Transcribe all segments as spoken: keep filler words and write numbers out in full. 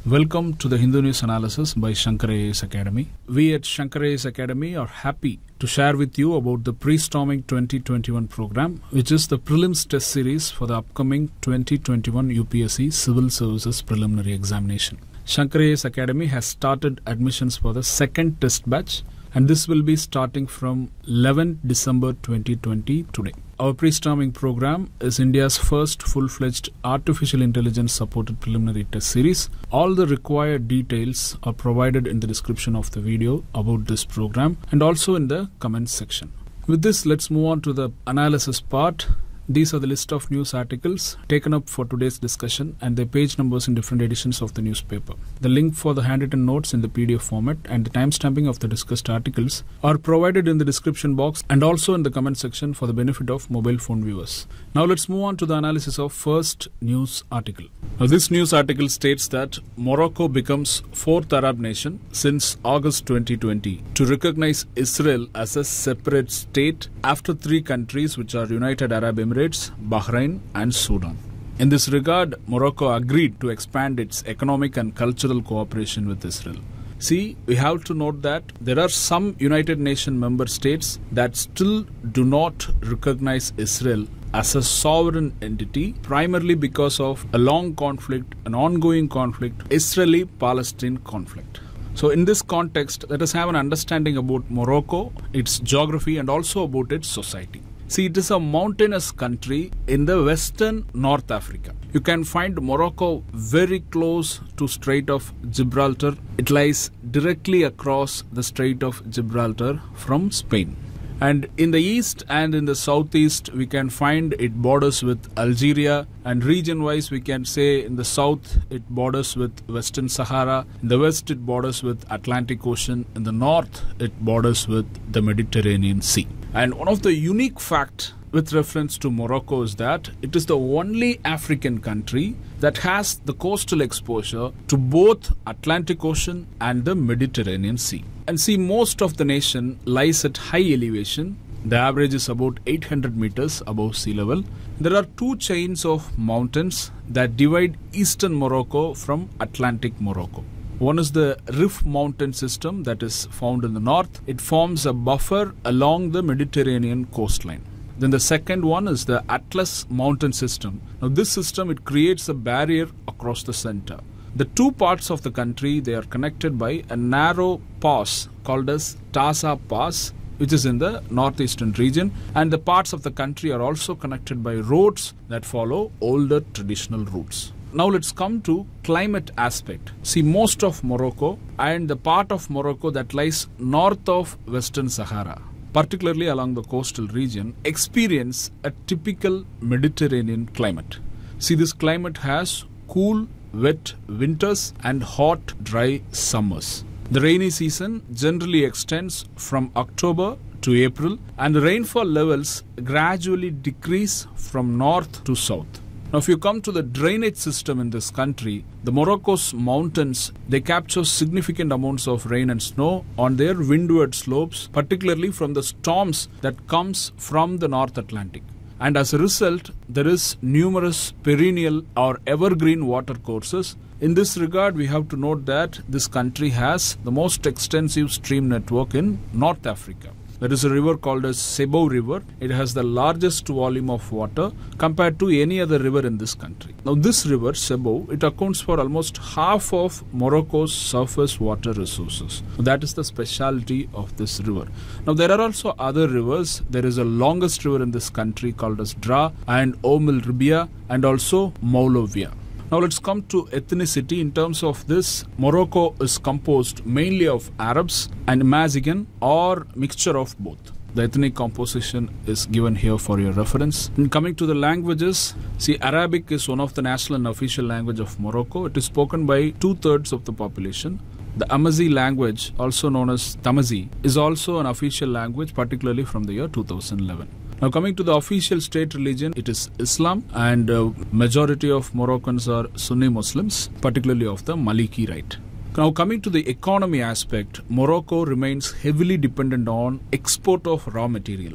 Welcome to the Hindu News Analysis by Shankar I A S Academy. We at Shankar I A S Academy are happy to share with you about the Pre-Storming twenty twenty-one program, which is the prelims test series for the upcoming twenty twenty-one U P S C Civil Services Preliminary Examination. Shankar I A S Academy has started admissions for the second test batch, and this will be starting from eleventh December twenty twenty today. Our pre-storming program is India's first full-fledged artificial intelligence supported preliminary test series. All the required details are provided in the description of the video about this program and also in the comments section. With this, let's move on to the analysis part. These are the list of news articles taken up for today's discussion and their page numbers in different editions of the newspaper. The link for the handwritten notes in the P D F format and the timestamping of the discussed articles are provided in the description box and also in the comment section for the benefit of mobile phone viewers. Now let's move on to the analysis of first news article. Now this news article states that Morocco becomes fourth Arab nation since August twenty twenty to recognize Israel as a separate state after three countries, which are United Arab Emirates, Bahrain and Sudan. In this regard, Morocco agreed to expand its economic and cultural cooperation with Israel. See, we have to note that there are some United Nations member states that still do not recognize Israel as a sovereign entity, primarily because of a long conflict, an ongoing conflict, Israeli-Palestine conflict. So in this context, let us have an understanding about Morocco, its geography and also about its society. See, it is a mountainous country in the western North Africa. You can find Morocco very close to Strait of Gibraltar. It lies directly across the Strait of Gibraltar from Spain. And in the east and in the southeast, we can find it borders with Algeria, and region-wise we can say in the south it borders with Western Sahara, in the west it borders with Atlantic Ocean, in the north it borders with the Mediterranean Sea. And one of the unique facts with reference to Morocco is that it is the only African country that has the coastal exposure to both Atlantic Ocean and the Mediterranean Sea. And see, most of the nation lies at high elevation. The average is about eight hundred meters above sea level. There are two chains of mountains that divide eastern Morocco from Atlantic Morocco. One is the Rif mountain system that is found in the north. It forms a buffer along the Mediterranean coastline. Then the second one is the Atlas mountain system. Now this system, it creates a barrier across the center. The two parts of the country, they are connected by a narrow pass called as Taza Pass, which is in the northeastern region, and the parts of the country are also connected by roads that follow older traditional routes. Now let's come to climate aspect. See, most of Morocco and the part of Morocco that lies north of Western Sahara, particularly along the coastal region, experience a typical Mediterranean climate. See, this climate has cool, wet winters and hot, dry summers. The rainy season generally extends from October to April, and the rainfall levels gradually decrease from north to south. Now, if you come to the drainage system in this country, the Morocco's mountains, they capture significant amounts of rain and snow on their windward slopes, particularly from the storms that comes from the North Atlantic. And as a result, there is numerous perennial or evergreen water courses. In this regard, we have to note that this country has the most extensive stream network in North Africa. There is a river called as Sebou River. It has the largest volume of water compared to any other river in this country. Now this river, Sebou, it accounts for almost half of Morocco's surface water resources. That is the specialty of this river. Now there are also other rivers. There is a longest river in this country called as Dra and Oum El Ribia and also Moulovia. Now let's come to ethnicity. In terms of this, Morocco is composed mainly of Arabs and Mazigan, or mixture of both. The ethnic composition is given here for your reference. And coming to the languages, see, Arabic is one of the national and official language of Morocco. It is spoken by two-thirds of the population. The Amazi language, also known as Tamazi, is also an official language, particularly from the year two thousand eleven. Now coming to the official state religion, it is Islam, and uh, majority of Moroccans are Sunni Muslims, particularly of the Maliki rite. Now coming to the economy aspect, Morocco remains heavily dependent on export of raw materials.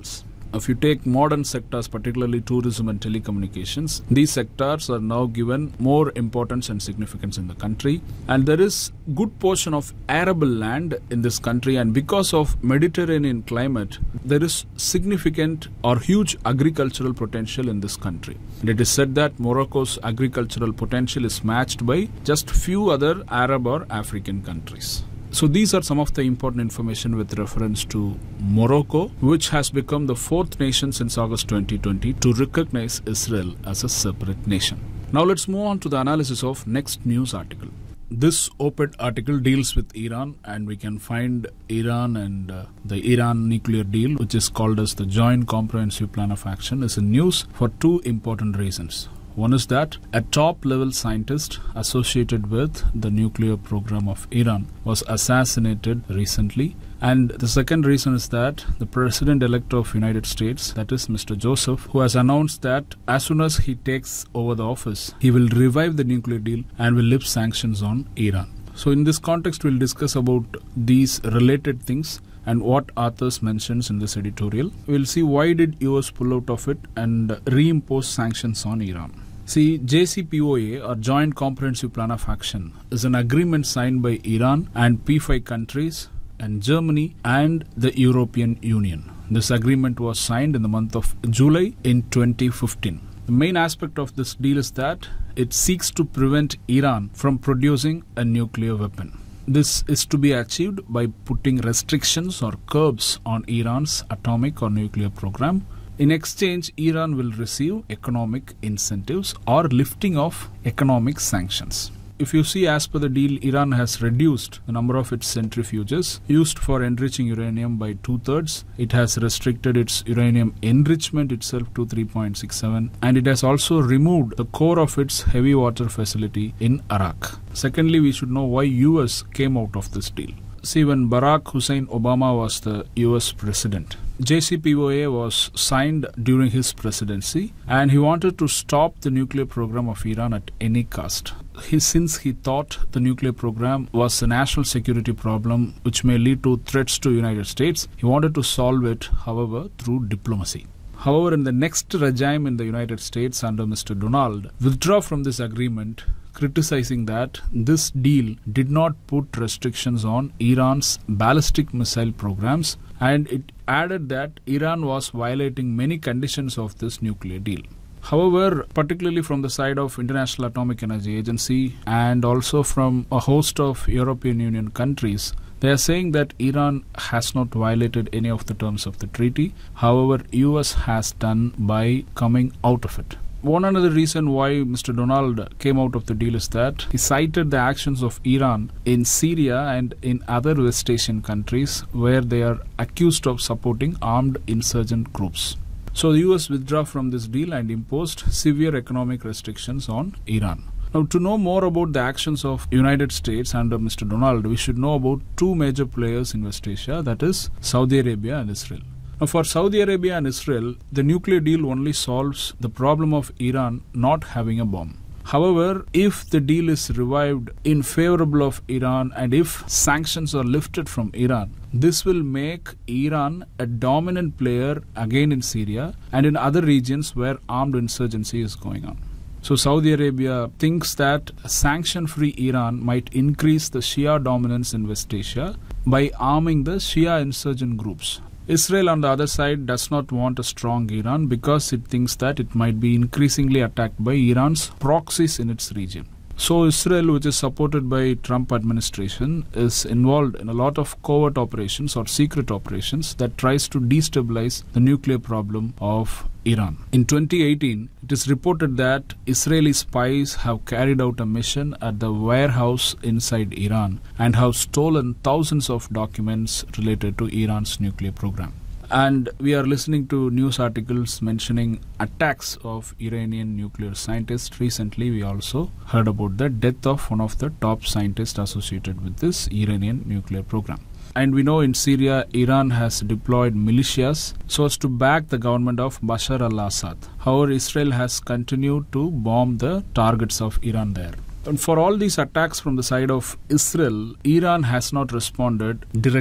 If you take modern sectors, particularly tourism and telecommunications, these sectors are now given more importance and significance in the country. And there is good portion of arable land in this country, and because of Mediterranean climate, there is significant or huge agricultural potential in this country. And it is said that Morocco's agricultural potential is matched by just few other Arab or African countries. So these are some of the important information with reference to Morocco, which has become the fourth nation since August twenty twenty to recognize Israel as a separate nation. Now let's move on to the analysis of next news article. This op-ed article deals with Iran, and we can find Iran and uh, the Iran nuclear deal, which is called as the Joint Comprehensive Plan of Action, is in news for two important reasons. One is that a top-level scientist associated with the nuclear program of Iran was assassinated recently. And the second reason is that the President-elect of United States, that is Mister Joseph, who has announced that as soon as he takes over the office, he will revive the nuclear deal and will lift sanctions on Iran. So in this context, we'll discuss about these related things and what authors mentions in this editorial. We'll see why did U S pull out of it and reimpose sanctions on Iran. See, J C P O A, or Joint Comprehensive Plan of Action, is an agreement signed by Iran and P five countries and Germany and the European Union. This agreement was signed in the month of July in twenty fifteen. The main aspect of this deal is that it seeks to prevent Iran from producing a nuclear weapon. This is to be achieved by putting restrictions or curbs on Iran's atomic or nuclear program. In exchange, Iran will receive economic incentives or lifting of economic sanctions. If you see, as per the deal, Iran has reduced the number of its centrifuges used for enriching uranium by two-thirds. It has restricted its uranium enrichment itself to three point six seven, and it has also removed the core of its heavy water facility in Arak. Secondly, we should know why U S came out of this deal. See, when Barack Hussein Obama was the U S president, J C P O A was signed during his presidency, and he wanted to stop the nuclear program of Iran at any cost. He, since he thought the nuclear program was a national security problem which may lead to threats to the United States, he wanted to solve it, however, through diplomacy. However, in the next regime in the United States under Mister Donald, withdraw from this agreement, criticizing that this deal did not put restrictions on Iran's ballistic missile programs, and it added that Iran was violating many conditions of this nuclear deal. However, particularly from the side of International Atomic Energy Agency and also from a host of European Union countries, they are saying that Iran has not violated any of the terms of the treaty. However, U S has done by coming out of it. One another reason why Mister Donald came out of the deal is that he cited the actions of Iran in Syria and in other West Asian countries where they are accused of supporting armed insurgent groups. So the U S withdrew from this deal and imposed severe economic restrictions on Iran. Now, to know more about the actions of United States under Mister Donald, we should know about two major players in West Asia, that is Saudi Arabia and Israel. Now, for Saudi Arabia and Israel, the nuclear deal only solves the problem of Iran not having a bomb. However, if the deal is revived in favorable of Iran and if sanctions are lifted from Iran, this will make Iran a dominant player again in Syria and in other regions where armed insurgency is going on. So Saudi Arabia thinks that a sanction-free Iran might increase the Shia dominance in West Asia by arming the Shia insurgent groups. Israel, on the other side, does not want a strong Iran because it thinks that it might be increasingly attacked by Iran's proxies in its region. So Israel, which is supported by Trump administration, is involved in a lot of covert operations or secret operations that tries to destabilize the nuclear problem of Iran. In twenty eighteen, it is reported that Israeli spies have carried out a mission at the warehouse inside Iran and have stolen thousands of documents related to Iran's nuclear program. And we are listening to news articles mentioning attacks of Iranian nuclear scientists. Recently, we also heard about the death of one of the top scientists associated with this Iranian nuclear program. And we know in Syria, Iran has deployed militias so as to back the government of Bashar al-Assad. However, Israel has continued to bomb the targets of Iran there. And for all these attacks from the side of Israel, Iran has not responded directly.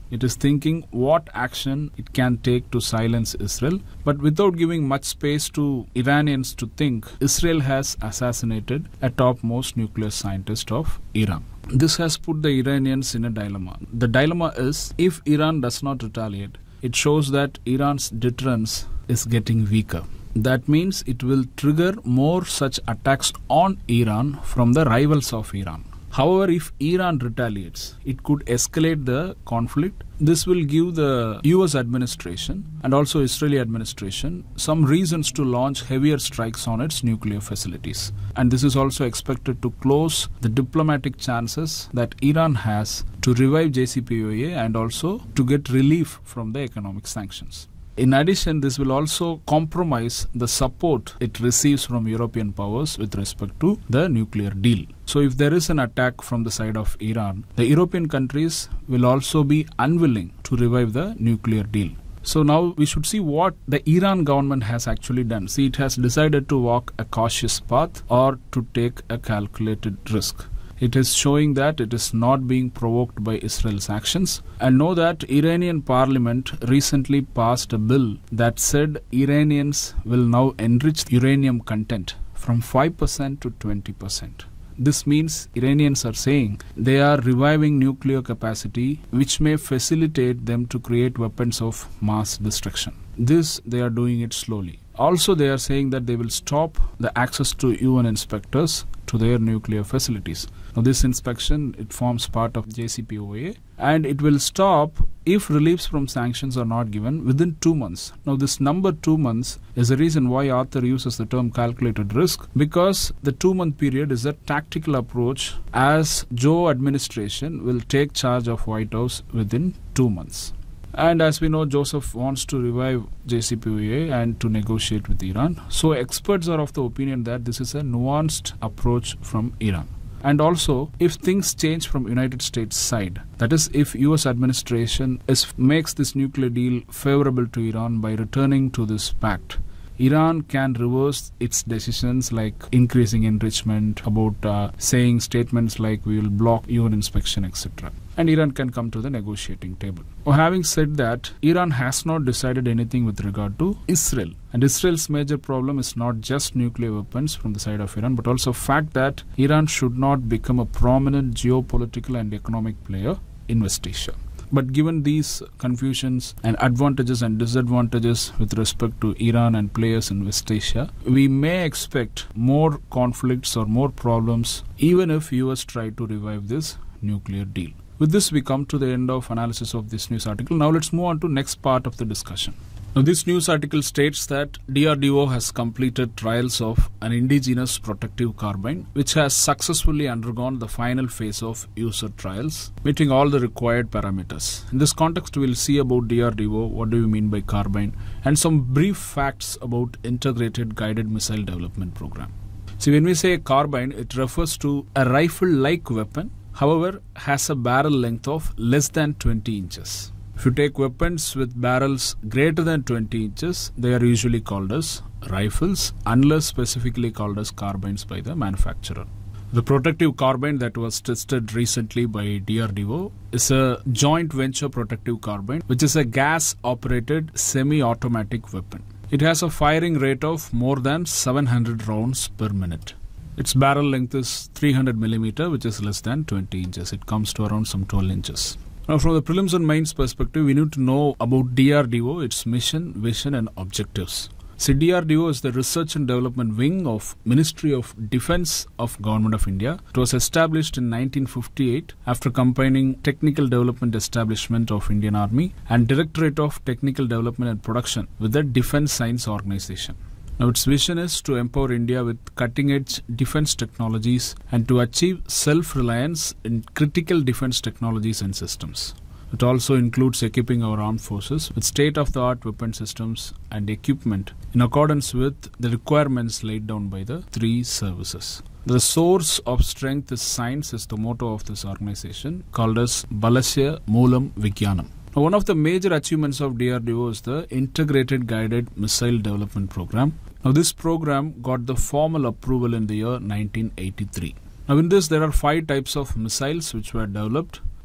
It is thinking what action it can take to silence Israel, but without giving much space to Iranians to think, Israel has assassinated a topmost nuclear scientist of Iran. This has put the Iranians in a dilemma. The dilemma is, if Iran does not retaliate, it shows that Iran's deterrence is getting weaker. That means it will trigger more such attacks on Iran from the rivals of Iran. However, if Iran retaliates, it could escalate the conflict. This will give the U S administration and also Israeli administration some reasons to launch heavier strikes on its nuclear facilities. And this is also expected to close the diplomatic chances that Iran has to revive J C P O A and also to get relief from the economic sanctions. In addition, this will also compromise the support it receives from European powers with respect to the nuclear deal. So if there is an attack from the side of Iran, the European countries will also be unwilling to revive the nuclear deal. So now we should see what the Iran government has actually done. See, it has decided to walk a cautious path or to take a calculated risk. It is showing that it is not being provoked by Israel's actions. And know that Iranian parliament recently passed a bill that said Iranians will now enrich uranium content from five percent to twenty percent. This means Iranians are saying they are reviving nuclear capacity, which may facilitate them to create weapons of mass destruction. This, they are doing it slowly. Also, they are saying that they will stop the access to U N inspectors to their nuclear facilities. Now, this inspection, it forms part of J C P O A, and it will stop if reliefs from sanctions are not given within two months. Now, this number two months is the reason why Arthur uses the term calculated risk, because the two-month period is a tactical approach as Joe administration will take charge of White House within two months. And as we know, Joseph wants to revive J C P O A and to negotiate with Iran. So experts are of the opinion that this is a nuanced approach from Iran. And also, if things change from United States side, that is, if U S administration is, makes this nuclear deal favorable to Iran by returning to this pact, Iran can reverse its decisions like increasing enrichment, about uh, saying statements like we will block U N inspection, et cetera. And Iran can come to the negotiating table. Well, having said that, Iran has not decided anything with regard to Israel. And Israel's major problem is not just nuclear weapons from the side of Iran, but also the fact that Iran should not become a prominent geopolitical and economic player in West Asia. But given these confusions and advantages and disadvantages with respect to Iran and players in West Asia, we may expect more conflicts or more problems even if U S try to revive this nuclear deal. With this, we come to the end of analysis of this news article. Now let's move on to next part of the discussion. Now, this news article states that D R D O has completed trials of an indigenous protective carbine, which has successfully undergone the final phase of user trials, meeting all the required parameters. In this context, we will see about D R D O, what do we mean by carbine, and some brief facts about Integrated Guided Missile Development Program. See, when we say carbine, it refers to a rifle-like weapon, however, has a barrel length of less than twenty inches. If you take weapons with barrels greater than twenty inches, they are usually called as rifles, unless specifically called as carbines by the manufacturer. The protective carbine that was tested recently by D R D O is a joint venture protective carbine, which is a gas-operated semi-automatic weapon. It has a firing rate of more than seven hundred rounds per minute. Its barrel length is three hundred millimeter, which is less than twenty inches. It comes to around some twelve inches. Now, from the prelims and mains perspective, we need to know about D R D O, its mission, vision and objectives. See, D R D O is the Research and Development Wing of Ministry of Defence of Government of India. It was established in nineteen fifty-eight after combining Technical Development Establishment of Indian Army and Directorate of Technical Development and Production with the Defence Science Organization. Now, its vision is to empower India with cutting-edge defense technologies and to achieve self-reliance in critical defense technologies and systems. It also includes equipping our armed forces with state-of-the-art weapon systems and equipment in accordance with the requirements laid down by the three services. The source of strength is science is the motto of this organization, called as Balasya Moolam Vigyanam. Now, one of the major achievements of D R D O is the Integrated Guided Missile Development Program. Now, this program got the formal approval in the year nineteen eighty-three. Now, in this, there are five types of missiles which were developed.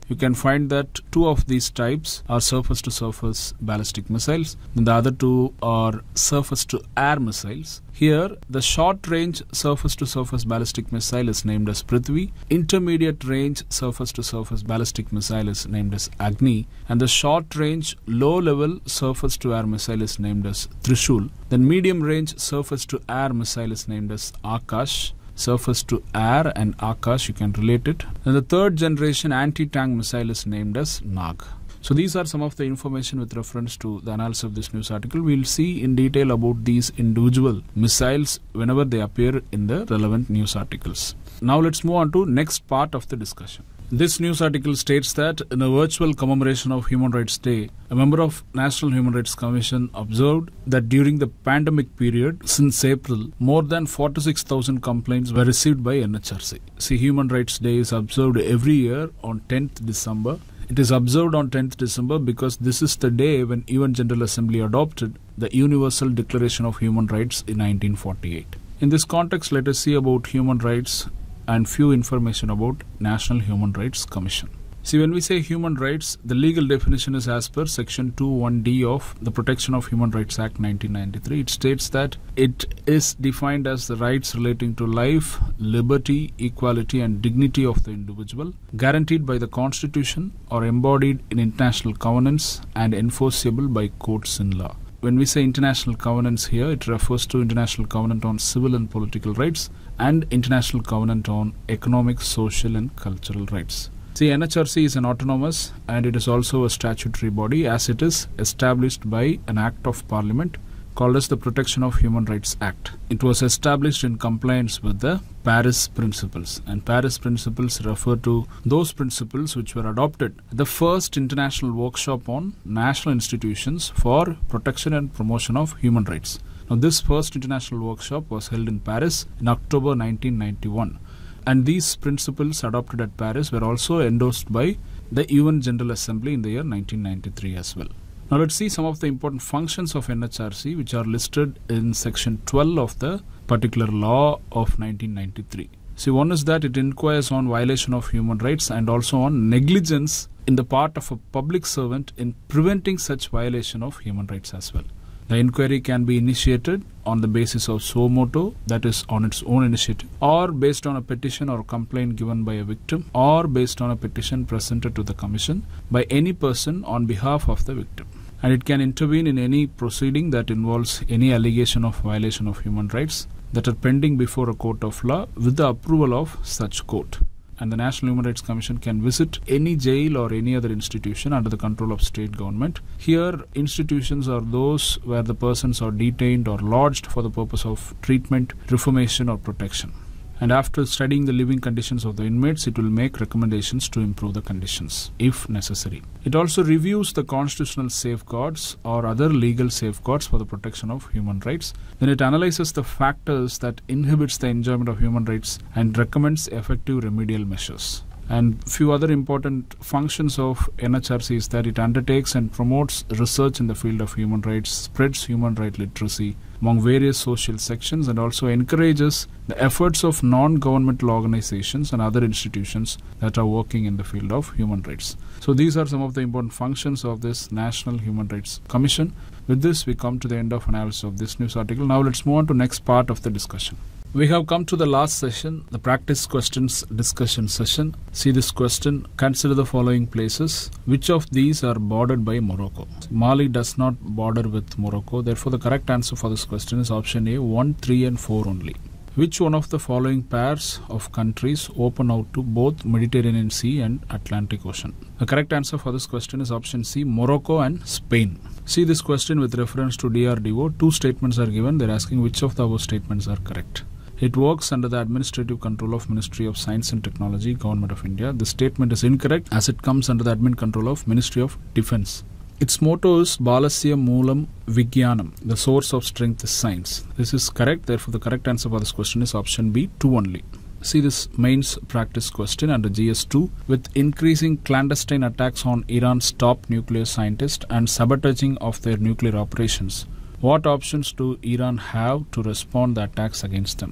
you can find that two of these types are surface-to-surface ballistic missiles, and the other two are surface-to-air missiles. Here, the short-range surface-to-surface ballistic missile is named as Prithvi, intermediate-range surface-to-surface ballistic missile is named as Agni, and the short-range low-level surface-to-air missile is named as Trishul. Then medium-range surface-to-air missile is named as Akash. Surface to air and Akash, you can relate it. And the third generation anti-tank missile is named as Nag. So these are some of the information with reference to the analysis of this news article. We will see in detail about these individual missiles whenever they appear in the relevant news articles. Now let's move on to next part of the discussion. This news article states that in a virtual commemoration of Human Rights Day, a member of National Human Rights Commission observed that during the pandemic period since April, more than forty-six thousand complaints were received by N H R C. See, Human Rights Day is observed every year on tenth December. It is observed on tenth December because this is the day when U N General Assembly adopted the Universal Declaration of Human Rights in nineteen forty-eight. In this context, let us see about human rights and few information about National Human Rights Commission. See, when we say human rights, the legal definition is as per Section two one D of the Protection of Human Rights Act nineteen ninety-three. It states that it is defined as the rights relating to life, liberty, equality and dignity of the individual, guaranteed by the Constitution or embodied in international covenants and enforceable by courts in law. When we say international covenants here, it refers to International Covenant on Civil and Political Rights and International Covenant on Economic, Social and Cultural Rights. See, N H R C is an autonomous and it is also a statutory body as it is established by an Act of Parliament called as the Protection of Human Rights Act. It was established in compliance with the Paris Principles, and Paris Principles refer to those principles which were adopted at the first international workshop on national institutions for protection and promotion of human rights. Now, this first international workshop was held in Paris in October nineteen ninety-one, and these principles adopted at Paris were also endorsed by the U N General Assembly in the year nineteen ninety-three as well. Now let's see some of the important functions of N H R C which are listed in section twelve of the particular law of nineteen ninety-three. See, one is that it inquires on violation of human rights and also on negligence in the part of a public servant in preventing such violation of human rights as well. The inquiry can be initiated on the basis of suo motu, that is on its own initiative, or based on a petition or complaint given by a victim, or based on a petition presented to the Commission by any person on behalf of the victim. And it can intervene in any proceeding that involves any allegation of violation of human rights that are pending before a court of law with the approval of such court. And the National Human Rights Commission can visit any jail or any other institution under the control of state government. Here, institutions are those where the persons are detained or lodged for the purpose of treatment, reformation or protection. And after studying the living conditions of the inmates, it will make recommendations to improve the conditions if necessary. It also reviews the constitutional safeguards or other legal safeguards for the protection of human rights. Then it analyzes the factors that inhibits the enjoyment of human rights and recommends effective remedial measures. And few other important functions of N H R C is that it undertakes and promotes research in the field of human rights, spreads human right literacy among various social sections, and also encourages the efforts of non-governmental organizations and other institutions that are working in the field of human rights. So these are some of the important functions of this National Human Rights Commission. With this, we come to the end of analysis of this news article. Now let's move on to next part of the discussion. We have come to the last session, the practice questions discussion session. See this question. Consider the following places. Which of these are bordered by Morocco? Mali does not border with Morocco. Therefore, the correct answer for this question is option A, one, three and four only. Which one of the following pairs of countries open out to both Mediterranean Sea and Atlantic Ocean? The correct answer for this question is option C, Morocco and Spain. See this question with reference to D R D O. Two statements are given. They are asking which of the above statements are correct. It works under the administrative control of Ministry of Science and Technology, Government of India. This statement is incorrect as it comes under the admin control of Ministry of Defence. Its motto is Balasya Moolam Vigyanam. The source of strength is science. This is correct. Therefore, the correct answer for this question is option B, two only. See this mains practice question under G S two. With increasing clandestine attacks on Iran's top nuclear scientists and sabotaging of their nuclear operations, what options do Iran have to respond the attacks against them?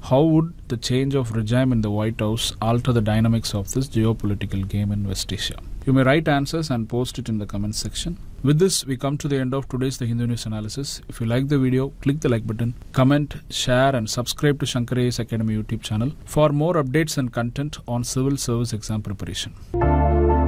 How would the change of regime in the White House alter the dynamics of this geopolitical game in West Asia? You may write answers and post it in the comments section. With this, we come to the end of today's The Hindu News Analysis. If you like the video, click the like button, comment, share and subscribe to Shankar A S Academy YouTube channel for more updates and content on civil service exam preparation.